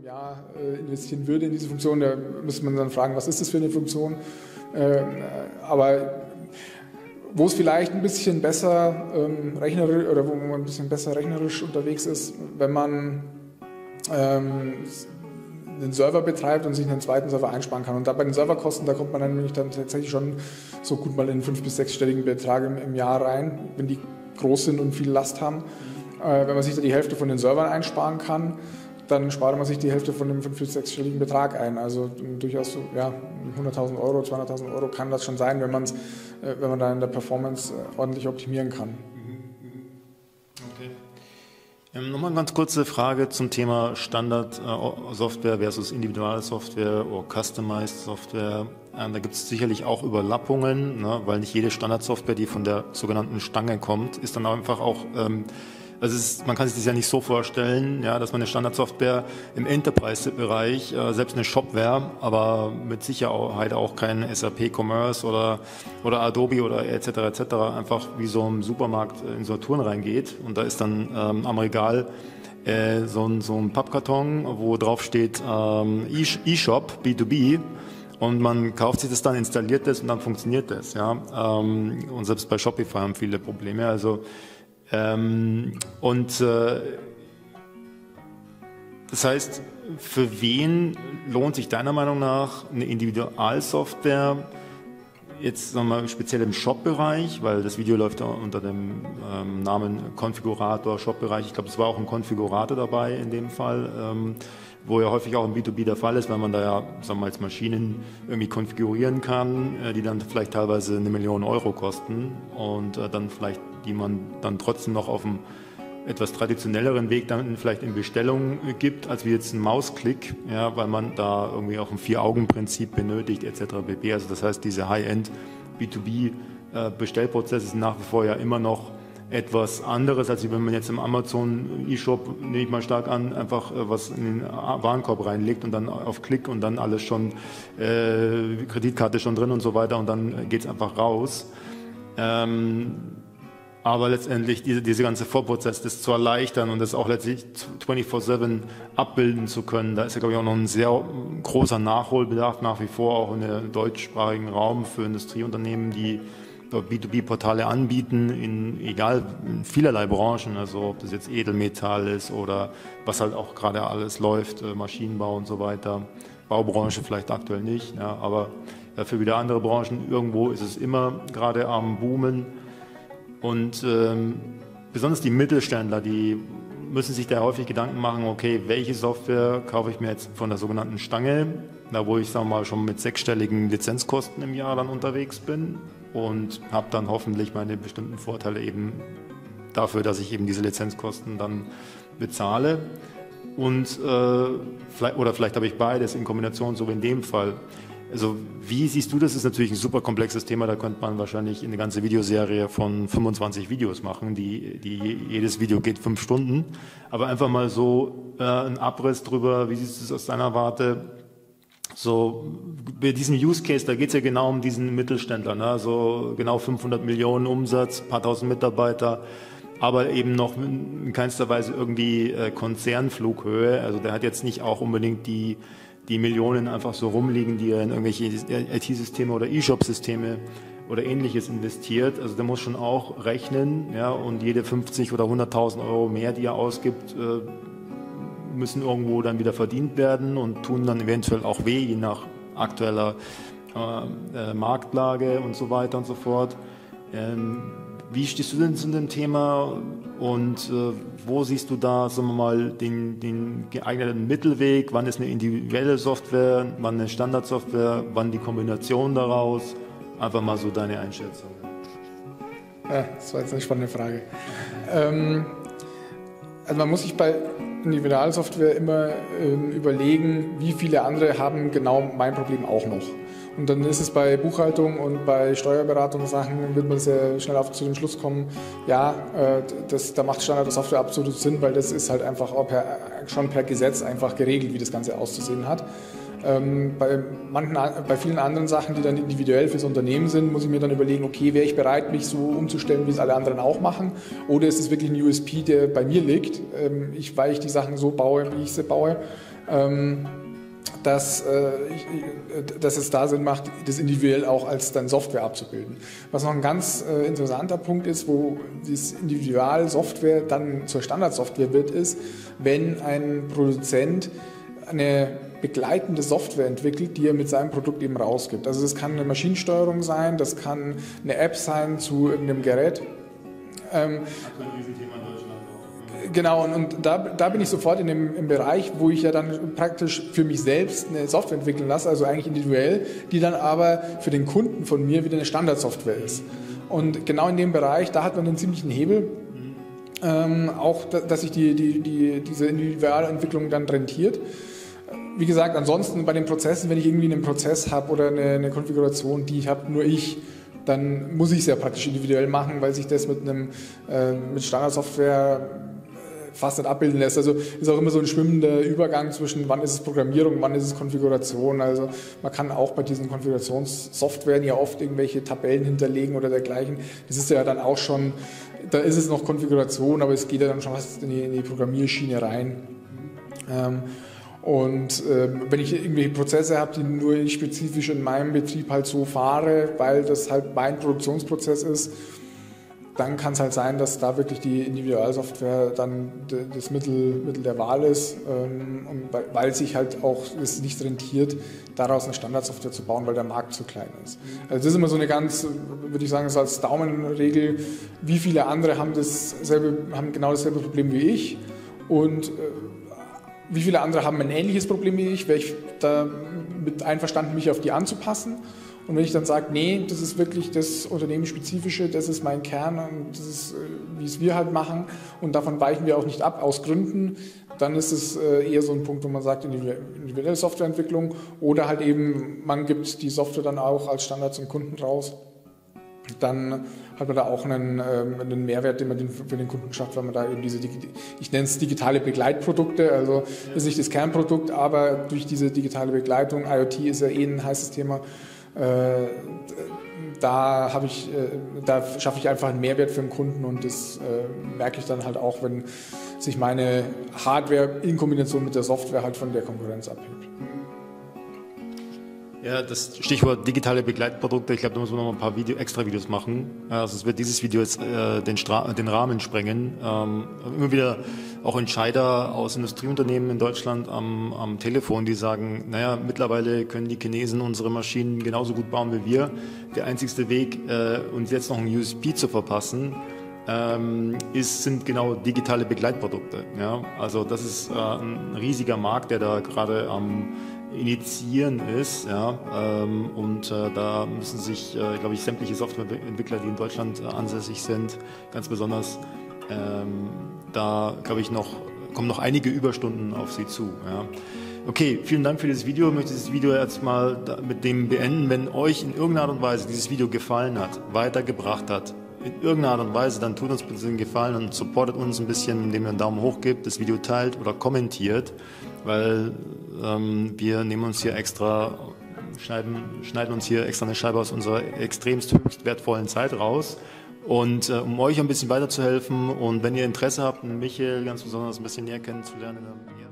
investieren würde in diese Funktion, da müsste man dann fragen, was ist das für eine Funktion? Aber wo es vielleicht ein bisschen besser rechnerisch oder wo man ein bisschen besser rechnerisch unterwegs ist, wenn man den Server betreibt und sich einen zweiten Server einsparen kann. Und da bei den Serverkosten, da kommt man dann nämlich dann tatsächlich schon so gut mal in 5- bis 6-stelligen Betrag im Jahr rein, wenn die groß sind und viel Last haben. Wenn man sich da die Hälfte von den Servern einsparen kann, dann spart man sich die Hälfte von dem 5- bis 6-stelligen Betrag ein. Also durchaus so, 100.000 Euro, 200.000 Euro kann das schon sein, wenn man da in der Performance ordentlich optimieren kann. Okay. Nochmal eine ganz kurze Frage zum Thema Standard-Software versus Individualsoftware oder Customized Software. Da gibt es sicherlich auch Überlappungen, ne, weil nicht jede Standardsoftware, die von der sogenannten Stange kommt, ist dann einfach auch, man kann sich das ja nicht so vorstellen, ja, dass man eine Standardsoftware im Enterprise-Bereich, selbst eine Shopware, aber mit Sicherheit auch kein SAP Commerce oder Adobe oder etc. einfach wie so im Supermarkt in Saturn reingeht und da ist dann am Regal so ein Pappkarton, wo drauf steht eShop, B2B. Und man kauft sich das dann, installiert das und dann funktioniert das. Ja? Und selbst bei Shopify haben viele Probleme. Also, das heißt, für wen lohnt sich deiner Meinung nach eine Individualsoftware, jetzt sagen wir mal speziell im Shop-Bereich, weil das Video läuft unter dem Namen Konfigurator Shop-Bereich. Ich glaube, es war auch ein Konfigurator dabei in dem Fall. Wo ja häufig auch im B2B der Fall ist, weil man da ja, sagen wir mal, jetzt Maschinen irgendwie konfigurieren kann, die dann vielleicht teilweise 1 Million Euro kosten und dann vielleicht, die man dann trotzdem noch auf einem etwas traditionelleren Weg dann vielleicht in Bestellung gibt, als wie jetzt ein Mausklick, ja, weil man da irgendwie auch ein 4-Augen-Prinzip benötigt etc. pp. Also das heißt, diese High-End B2B-Bestellprozesse sind nach wie vor ja immer noch etwas anderes, als wenn man jetzt im Amazon eShop, nehme ich mal stark an, einfach was in den Warenkorb reinlegt und dann auf Klick und dann alles schon, Kreditkarte schon drin und so weiter und dann geht es einfach raus. Aber letztendlich diese ganze Vorprozess, das zu erleichtern und das auch letztlich 24/7 abbilden zu können, da ist ja, glaube ich, auch noch ein sehr großer Nachholbedarf nach wie vor, auch in der deutschsprachigen Raum für Industrieunternehmen, die B2B-Portale anbieten, in vielerlei Branchen, also ob das jetzt Edelmetall ist oder was halt auch gerade alles läuft, Maschinenbau und so weiter, Baubranche vielleicht aktuell nicht, ja, aber für wieder andere Branchen, irgendwo ist es immer gerade am Boomen und besonders die Mittelständler, die müssen sich da häufig Gedanken machen, okay, welche Software kaufe ich mir jetzt von der sogenannten Stange, da wo ich, sagen wir mal, schon mit 6-stelligen Lizenzkosten im Jahr dann unterwegs bin und habe dann hoffentlich meine bestimmten Vorteile eben dafür, dass ich eben diese Lizenzkosten dann bezahle und vielleicht habe ich beides in Kombination, so wie in dem Fall. Also wie siehst du das? Das ist natürlich ein super komplexes Thema, da könnte man wahrscheinlich eine ganze Videoserie von 25 Videos machen, jedes Video geht 5 Stunden, aber einfach mal so ein Abriss drüber, wie siehst du es aus deiner Warte? So, bei diesem Use Case, da geht es ja genau um diesen Mittelständler, ne? So genau 500 Millionen Umsatz, paar tausend Mitarbeiter, aber eben noch in keinster Weise irgendwie Konzernflughöhe, also der hat jetzt nicht auch unbedingt die Millionen einfach so rumliegen, die er in irgendwelche IT-Systeme oder E-Shop-Systeme oder Ähnliches investiert. Also der muss schon auch rechnen, ja, und jede 50 oder 100.000 Euro mehr, die er ausgibt, müssen irgendwo dann wieder verdient werden und tun dann eventuell auch weh, je nach aktueller Marktlage und so weiter und so fort. Wie stehst du denn zu dem Thema und wo siehst du da, sagen wir mal, den geeigneten Mittelweg? Wann ist eine individuelle Software, wann eine Standardsoftware, wann die Kombination daraus? Einfach mal so deine Einschätzung. Ja, das war jetzt eine spannende Frage. Also man muss sich bei Individualsoftware immer überlegen, wie viele andere haben genau mein Problem auch noch. Und dann ist es bei Buchhaltung und bei Steuerberatungssachen, wird man sehr schnell zu dem Schluss kommen, ja, da macht Standardsoftware absolut Sinn, weil das ist halt einfach auch schon per Gesetz einfach geregelt, wie das Ganze auszusehen hat. Bei vielen anderen Sachen, die dann individuell fürs Unternehmen sind, muss ich mir dann überlegen, okay, wäre ich bereit, mich so umzustellen, wie es alle anderen auch machen? Oder ist es wirklich ein USP, der bei mir liegt, weil ich die Sachen so baue, wie ich sie baue? dass es da Sinn macht, das individuell auch als dann Software abzubilden. Was noch ein ganz interessanter Punkt ist, wo das Individualsoftware dann zur Standardsoftware wird, ist, wenn ein Produzent eine begleitende Software entwickelt, die er mit seinem Produkt eben rausgibt. Also das kann eine Maschinensteuerung sein, das kann eine App sein zu irgendeinem Gerät. Genau, und da bin ich sofort im Bereich, wo ich ja dann praktisch für mich selbst eine Software entwickeln lasse, also eigentlich individuell, die dann aber für den Kunden von mir wieder eine Standardsoftware ist. Und genau in dem Bereich, da hat man einen ziemlichen Hebel, auch dass sich diese Individualentwicklung dann rentiert. Wie gesagt, ansonsten bei den Prozessen, wenn ich irgendwie einen Prozess habe oder eine Konfiguration, die habe nur ich, dann muss ich es ja praktisch individuell machen, weil sich das mit Standardsoftware fast nicht abbilden lässt. Also ist auch immer so ein schwimmender Übergang zwischen wann ist es Programmierung, wann ist es Konfiguration. Also man kann auch bei diesen Konfigurationssoftwaren ja oft irgendwelche Tabellen hinterlegen oder dergleichen. Das ist ja dann auch schon, da ist es noch Konfiguration, aber es geht ja dann schon fast in die Programmierschiene rein. Wenn ich irgendwelche Prozesse habe, die nur ich spezifisch in meinem Betrieb halt so fahre, weil das halt mein Produktionsprozess ist, dann kann es halt sein, dass da wirklich die Individualsoftware dann das Mittel der Wahl ist, weil sich halt auch es nicht rentiert, daraus eine Standardsoftware zu bauen, weil der Markt zu klein ist. Also das ist immer so eine ganz, würde ich sagen, so als Daumenregel, wie viele andere haben genau dasselbe Problem wie ich und wie viele andere haben ein ähnliches Problem wie ich, wäre ich damit einverstanden, mich auf die anzupassen. Und wenn ich dann sage, nee, das ist wirklich das Unternehmensspezifische, das ist mein Kern und das ist, wie es wir halt machen und davon weichen wir auch nicht ab aus Gründen, dann ist es eher so ein Punkt, wo man sagt, individuelle Softwareentwicklung oder halt eben, man gibt die Software dann auch als Standard zum Kunden raus. Dann hat man da auch einen Mehrwert, den man für den Kunden schafft, weil man da eben ich nenne es digitale Begleitprodukte, also ist nicht das Kernprodukt, aber durch diese digitale Begleitung, IoT ist ja ein heißes Thema, da schaffe ich einfach einen Mehrwert für den Kunden und das merke ich dann halt auch, wenn sich meine Hardware in Kombination mit der Software halt von der Konkurrenz abhebt. Ja, das Stichwort digitale Begleitprodukte, ich glaube, da muss man noch ein paar extra Videos machen. Also es wird dieses Video jetzt den Rahmen sprengen. Immer wieder auch Entscheider aus Industrieunternehmen in Deutschland am Telefon, die sagen, naja, mittlerweile können die Chinesen unsere Maschinen genauso gut bauen wie wir. Der einzigste Weg, uns jetzt noch ein USP zu verpassen, sind genau digitale Begleitprodukte. Ja? Also das ist ein riesiger Markt, der da gerade am Initiieren ist, ja, da müssen sich, glaube ich, sämtliche Softwareentwickler, die in Deutschland ansässig sind, ganz besonders, da, glaube ich, kommen noch einige Überstunden auf Sie zu. Ja. Okay, vielen Dank für dieses Video. Ich möchte dieses Video jetzt mal mit dem beenden. Wenn euch in irgendeiner Art und Weise dieses Video gefallen hat, weitergebracht hat, in irgendeiner Art und Weise, dann tut uns bitte den Gefallen und supportet uns ein bisschen, indem ihr einen Daumen hoch gebt, das Video teilt oder kommentiert, weil wir nehmen uns hier schneiden uns hier extra eine Scheibe aus unserer extremst höchst wertvollen Zeit raus. Und um euch ein bisschen weiterzuhelfen und wenn ihr Interesse habt, Michael ganz besonders ein bisschen näher kennenzulernen,